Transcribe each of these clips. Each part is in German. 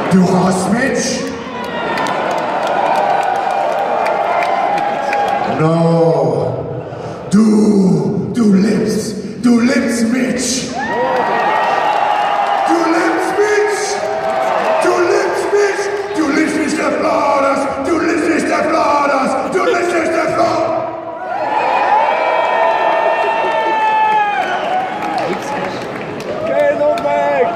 Du hast mich? No. Du lebst mich. Du lebst mich. Du lebst nicht der Flauders. Du lebst nicht der Flauders. Du lebst nicht der Flauders. Okay, no back.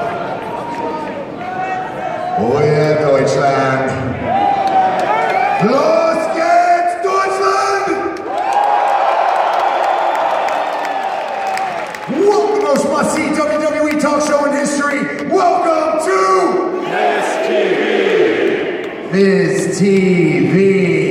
Oh yeah, Deutschland. Los geht's, Deutschland! Welcome to the most must-see WWE talk show in history. Welcome to Miz TV. Miz TV.